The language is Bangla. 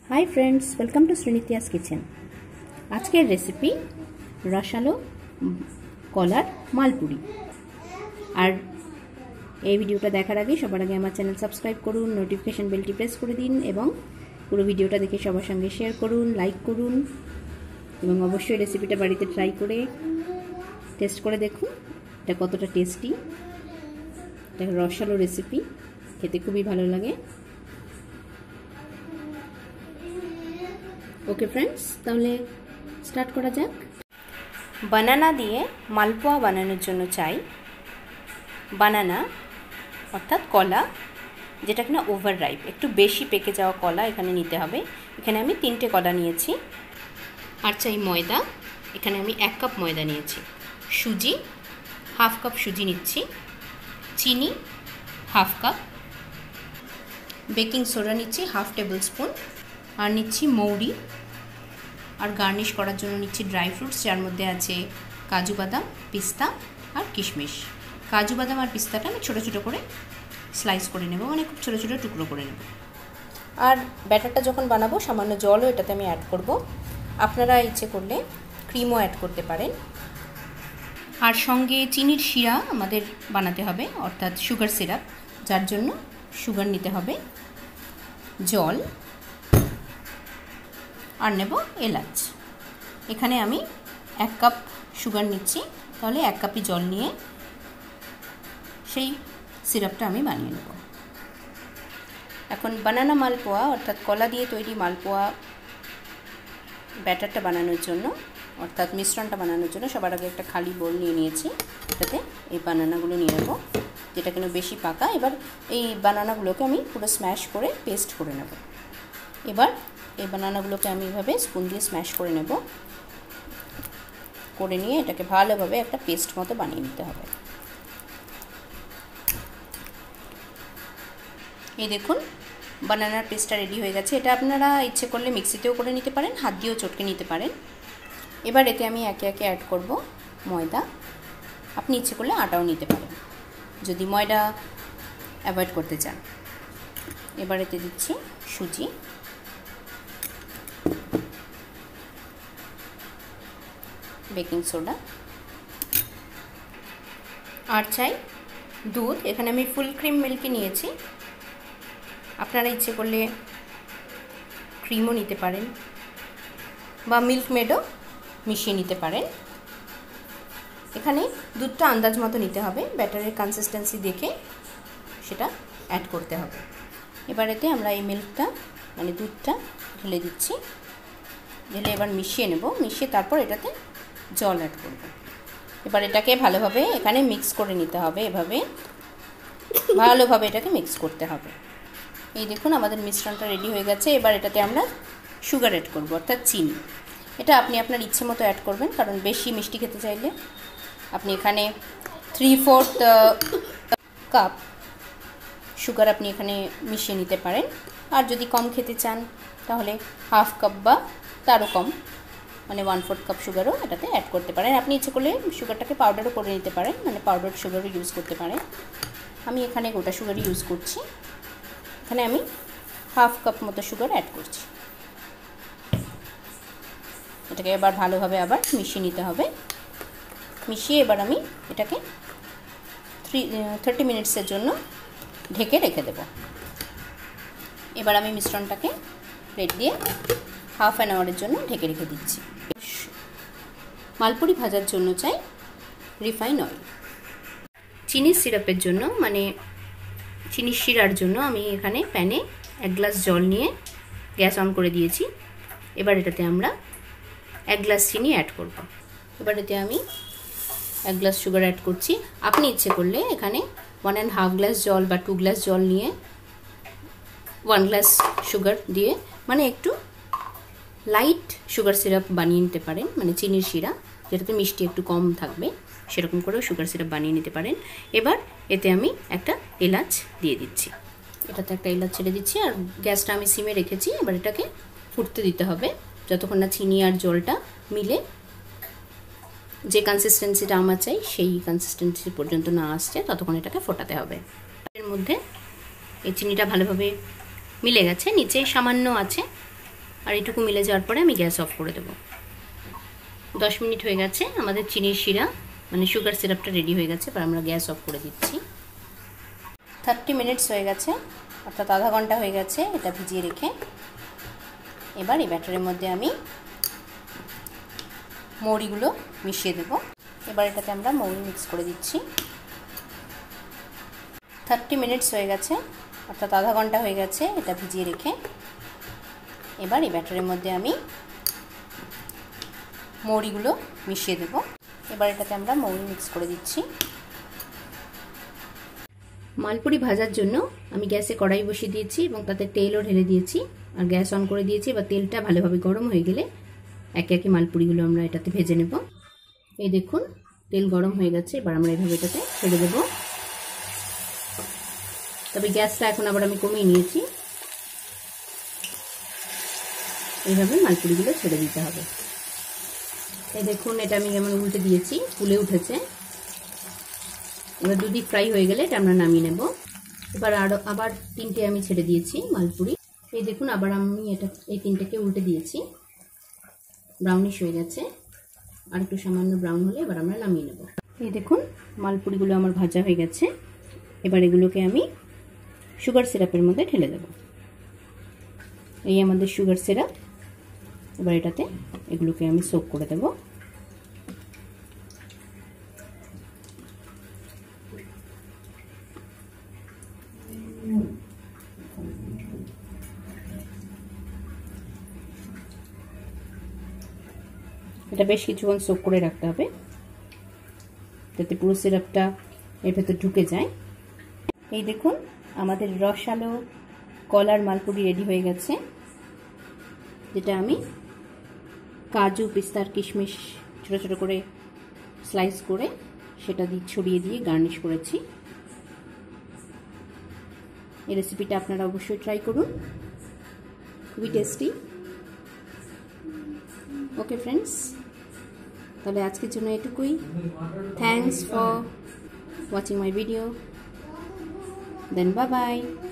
High friends, welcome to Srinitya's kitchen. आज के रेसिपी रसालो कलार मालपुरी। और এই ভিডিওটা দেখার আগে সবার আগে আমার চ্যানেল সাবস্ক্রাইব করুন, নোটিফিকেশন বেলটি প্রেস করে দিন এবং পুরো ভিডিওটা দেখে সবার সঙ্গে শেয়ার করুন, লাইক করুন এবং অবশ্যই রেসিপিটা বাড়িতে ট্রাই করে টেস্ট করে দেখুন এটা কতটা টেস্টি। এটা রসালো রেসিপি, খেতে খুবই ভালো লাগে। ओके फ्रेंड्स, তাহলে স্টার্ট করা যাক। বানানা দিয়ে মালপোয়া বানানোর জন্য চাই বানানা অর্থাৎ কলা, যেটা কিনা ওভার রাইপ, একটু বেশি পেকে যাওয়া কলা এখানে নিতে হবে। এখানে আমি 3টে কলা নিয়েছি। আর চাই ময়দা, এখানে আমি 1 কাপ ময়দা নিয়েছি। সুজি হাফ কাপ সুজি নিচ্ছি। চিনি হাফ কাপ। বেকিং সোডা নিচ্ছি হাফ টেবিল স্পুন। আর নিচ্ছি মৌরি। আর গার্নিশ করার জন্য নিচ্ছি ড্রাই ফ্রুটস, যার মধ্যে আছে কাজু বাদাম, পিস্তা আর কিশমিশ। কাজু বাদাম আর পিস্তাটা আমি ছোটো ছোটো করে স্লাইস করে নেব, মানে খুব ছোটো ছোটো টুকরো করে নেব। আর ব্যাটারটা যখন বানাবো সামান্য জলও এটাতে আমি অ্যাড করব। আপনারা ইচ্ছে করলে ক্রিমও অ্যাড করতে পারেন। আর সঙ্গে চিনির শিরা আমাদের বানাতে হবে, অর্থাৎ সুগার সিরাপ, যার জন্য সুগার নিতে হবে, জল আর নেব এলাচ। এখানে আমি 1 কাপ সুগার নিচ্ছি, তাহলে 1 কাপই জল নিয়ে সেই সিরাপটা আমি বানিয়ে নেব। এখন বানানা মালপোয়া অর্থাৎ কলা দিয়ে তৈরি মালপোয়া ব্যাটারটা বানানোর জন্য, অর্থাৎ মিশ্রণটা বানানোর জন্য সবার আগে একটা খালি বোল নিয়ে নিয়েছি। এটাতে এই বানানাগুলো নিয়ে নেব, যেটা কিনা বেশি পাকা। এবার এই বানানাগুলোকে আমি পুরো স্ম্যাশ করে পেস্ট করে নেব। এবার এই বানানাগুলোকে আমি এইভাবে স্পুন দিয়ে স্ম্যাশ করে নেব। করে নিয়ে এটাকে ভালোভাবে একটা পেস্ট মতো বানিয়ে নিতে হবে। এই দেখুন বানানার পেস্টটা রেডি হয়ে গেছে। এটা আপনারা ইচ্ছে করলে মিক্সিতেও করে নিতে পারেন, হাত দিয়েও চটকে নিতে পারেন। এবার এতে আমি একে একে অ্যাড করব ময়দা। আপনি ইচ্ছে করলে আটাও নিতে পারেন যদি ময়দা অ্যাভয়েড করতে চান। এবার এতে দিচ্ছি সুজি, বেকিং সোডা আর চাই দুধ। এখানে আমি ফুল ক্রিম মিল্কই নিয়েছি। আপনারা ইচ্ছে করলে ক্রিমও নিতে পারেন বা মিল্ক মেডও মিশিয়ে নিতে পারেন। এখানে দুধটা আন্দাজ মতো নিতে হবে, ব্যাটারের কনসিস্টেন্সি দেখে সেটা অ্যাড করতে হবে। এবার এতে আমরা এই মিল্কটা মানে দুধটা ঢেলে দিচ্ছি। ঢেলে এবার মিশিয়ে নেব। মিশিয়ে তারপর এটাতে জল অ্যাড করব। এবার এটাকে ভালোভাবে এখানে মিক্স করে নিতে হবে। এভাবে ভালোভাবে এটাকে মিক্স করতে হবে। এই দেখুন আমাদের মিশ্রণটা রেডি হয়ে গেছে। এবার এটাতে আমরা সুগার অ্যাড করব, অর্থাৎ চিনি। এটা আপনি আপনার ইচ্ছে মতো অ্যাড করবেন, কারণ বেশি মিষ্টি খেতে চাইলে আপনি এখানে 3/4 কাপ সুগার আপনি এখানে মিশিয়ে নিতে পারেন। আর যদি কম খেতে চান তাহলে হাফ কাপ বা তারও কম, মানে 1/4 কাপ সুগারও এটাতে অ্যাড করতে পারেন। আপনি ইচ্ছে করলে সুগারটাকে পাউডারও করে নিতে পারেন, মানে পাউডার সুগারও ইউজ করতে পারেন। আমি এখানে গোটা সুগারই ইউজ করছি। এখানে আমি হাফ কাপ মতো সুগার অ্যাড করছি। এটাকে এবার ভালোভাবে আবার মিশিয়ে নিতে হবে। মিশিয়ে এবার আমি এটাকে 30 মিনিটসের জন্য ঢেকে রেখে দেব। এবার আমি মিশ্রণটাকে প্লেট দিয়ে হাফ অ্যান আওয়ারের জন্য ঢেকে রেখে দিচ্ছি। মালপুরি ভাজার জন্য চাই রিফাইন অয়েল। চিনির সিরাপের জন্য, মানে চিনির শিরার জন্য আমি এখানে প্যানে 1 গ্লাস জল নিয়ে গ্যাস অন করে দিয়েছি। এবার এটাতে আমরা 1 গ্লাস চিনি অ্যাড করব। এবার এতে আমি 1 গ্লাস সুগার অ্যাড করছি। আপনি ইচ্ছে করলে এখানে 1.5 গ্লাস জল বা 2 গ্লাস জল নিয়ে 1 গ্লাস সুগার দিয়ে, মানে একটু লাইট সুগার সিরাপ বানিয়ে নিতে পারেন, মানে চিনির শিরা যেটাতে মিষ্টি একটু কম থাকবে, সেরকম করেও সুগার সিরাপ বানিয়ে নিতে পারেন। এবার এতে আমি একটা এলাচ দিয়ে দিচ্ছি। এটাতে একটা এলাচ ছেড়ে দিচ্ছি। আর গ্যাসটা আমি সিমে রেখেছি। এবার এটাকে ফুটতে দিতে হবে যতক্ষণ না চিনি আর জলটা মিলে যে কনসিস্টেন্সিটা আমার চাই সেই কনসিস্টেন্সি পর্যন্ত না আসছে, ততক্ষণ এটাকে ফোটাতে হবে। এর মধ্যে এই চিনিটা ভালোভাবে মিলে গেছে, নিচে সামান্য আছে, আর এটুকু মিলে যাওয়ার পরে আমি গ্যাস অফ করে দেবো। 10 মিনিট হয়ে গেছে, আমাদের চিনির শিরা মানে সুগার সিরাপটা রেডি হয়ে গেছে। এবার আমরা গ্যাস অফ করে দিচ্ছি। 30 মিনিটস হয়ে গেছে, অর্থাৎ আধা ঘন্টা হয়ে গেছে এটা ভিজিয়ে রেখে। এবার এই ব্যাটারের মধ্যে আমি মৌরিগুলো মিশিয়ে দেব। এবার এটাতে আমরা মৌরি মিক্স করে দিচ্ছি। 30 মিনিটস হয়ে গেছে, অর্থাৎ আধা ঘন্টা হয়ে গেছে এটা ভিজিয়ে রেখে। এবার এই ব্যাটারের মধ্যে আমি মৌরিগুলো মিশিয়ে দেব। এবার এটাতে আমরা মৌরি মিক্স করে দিচ্ছি। মালপুরি ভাজার জন্য আমি গ্যাসে কড়াই বসিয়ে দিয়েছি এবং তাতে তেলও ঢেলে দিয়েছি আর গ্যাস অন করে দিয়েছি। এবার তেলটা ভালোভাবে গরম হয়ে গেলে একে একে মালপুরিগুলো আমরা এটাতে ভেজে নেব। এই দেখুন তেল গরম হয়ে গেছে, এবার আমরা এইভাবে এটাতে ছেড়ে দেব। তবে গ্যাসটা এখন আবার আমি কমিয়ে নিয়েছি। এইভাবে মালপুরিগুলো ছেড়ে দিতে হবে। এই দেখুন এটা আমি যেমন উল্টে দিয়েছি, ফুলে উঠেছে। এবার দুদিক ফ্রাই হয়ে গেলে এটা আমরা নামিয়ে নেব। এবার আবার 3টে আমি ছেড়ে দিয়েছি মালপুরি। এই দেখুন আবার আমি এই 3টেকে উল্টে দিয়েছি, ব্রাউনিশ হয়ে গেছে। আর একটু সামান্য ব্রাউন হলে এবার আমরা নামিয়ে নেব। এই দেখুন মালপুরিগুলো আমার ভাজা হয়ে গেছে। এবার এগুলোকে আমি সুগার সিরাপের মধ্যে ঢেলে দেব। এই আমাদের সুগার সিরাপ। এবার এটাতে এগুলোকে আমি সোক করে দেব। এটা বেশ কিছুক্ষণ সোক করে রাখতে হবে যাতে পুরো সিরাপটা এর ভেতর ঢুকে যায়। এই দেখুন আমাদের রসালো কলার মালপুরি রেডি হয়ে গেছে, যেটা আমি কাজু পিস্তার কিশমিশ ছোট ছোট করে স্লাইস করে সেটা দিয়ে ছড়িয়ে দিয়ে গার্নিশ করেছি। এই রেসিপিটা আপনারা অবশ্যই ট্রাই করুন, খুবই টেস্টি। ওকে ফ্রেন্ডস, তাহলে আজকের জন্য এটুকুই। Thanks for watching my video, then bye by.